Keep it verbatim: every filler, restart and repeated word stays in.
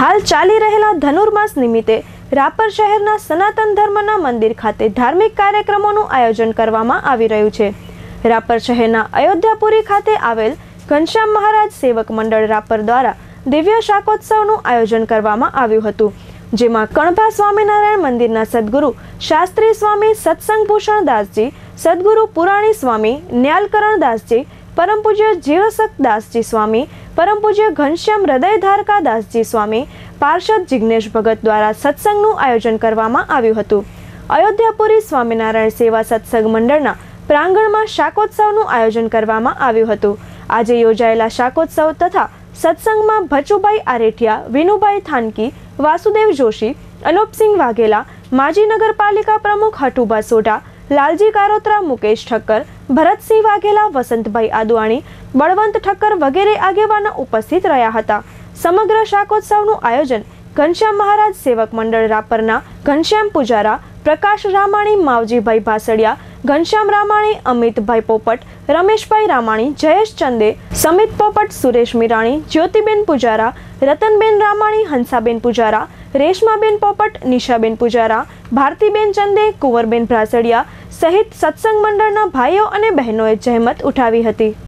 હાલ ચાલી રહેલા ધનુર્માસ નિમિત્તે રાપર શહેરના સનાતન ધર્મના મંદિર ખાતે ધાર્મિક કાર્યક્રમોનું આયોજન કરવામાં આવી રહ્યું છે। રાપર શહેરના અયોધ્યાપુરી ખાતે આવેલ ઘનશ્યામ મહારાજ સેવક મંડળ રાપર દ્વારા દિવ્ય શાકોત્સવનું આયોજન કરવામાં આવ્યું હતું, જેમાં કણભા સ્વામિનારાયણ મંદિરના સદગુરુ શાસ્ત્રી સ્વામી સત્સંગ ભૂષણ દાસજી, સદગુરુ પુરાણી સ્વામી ન્યાલકરણ દાસજી, પરમ પૂજ્ય જીવસક દાસજી સ્વામી, પરમ પૂજ્ય ઘનશ્યામ હૃદયધારકા દાસજી સ્વામી, પાર્ષદ જિગ્નેશ ભગત દ્વારા સત્સંગનું આયોજન કરવામાં આવ્યું હતું। અયોધ્યાપુરી સ્વામિનારાયણ સેવા સત્સંગ મંડળના પ્રાંગણમાં શાકોત્સવનું આયોજન કરવામાં આવ્યું હતું। આજે યોજાયેલા શાકોત્સવ તથા સત્સંગમાં ભચુભાઈ આરેઠિયા, વિનુભાઈ થાનકી, વાસુદેવ જોશી, અલોપસિંહ વાઘેલા, માજી નગરપાલિકા પ્રમુખ હઠુભા સોઢા, લાલજી કારોત્રા, મુકેશ ઠક્કર, ભરતસિંહ વાઘેલા, વસંતભાઈ આદવાણી, બળવંત ઠક્કર વગેરે આગેવાનો ઉપસ્થિત રહ્યા હતા। સમગ્ર શાકોત્સવનું આયોજન ઘનશ્યામ મહારાજ સેવક મંડળ રાપરના ઘનશ્યામ પૂજારા, પ્રકાશ રામાણી, માવજીભાઈ ભાસડિયા, ઘનશ્યામ રામાણી, અમિતભાઈ પોપટ, રમેશભાઈ રામાણી, જયેશ ચંદે, સમિત પોપટ, સુરેશ મીરાણી, જ્યોતિબેન પૂજારા, રતનબેન રામાણી, હંસાબેન પૂજારા, રેશમાબેન પોપટ, નિશાબેન પૂજારા, ભારતીબેન ચંદે, કુંવરબેન ભાસડિયા સહિત સત્સંગ મંડળના ભાઈઓ અને બહેનોએ જહેમત ઉઠાવી હતી।